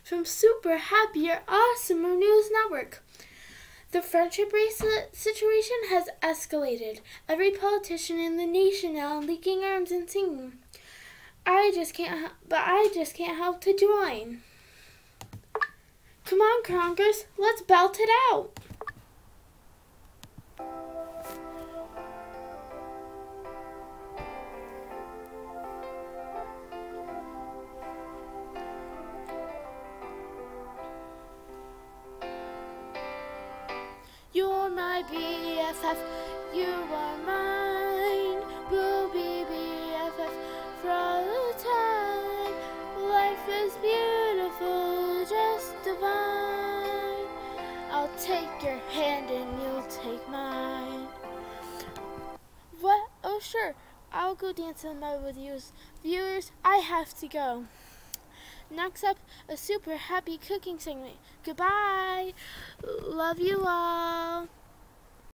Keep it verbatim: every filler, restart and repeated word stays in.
from Super Happy or Awesomer News Network. The friendship bracelet situation has escalated. Every politician in the nation now leaking arms and singing. I just can't, but I just can't help to join. Come on, Congress, let's belt it out. You're my B F F, you are mine. We'll be B F F for all the time. Life is beautiful, just divine. I'll take your hand and you'll take mine. What? Oh sure, I'll go dance in the mud with you. Viewers, I have to go. Next up, a super happy cooking segment. Goodbye. Love you all.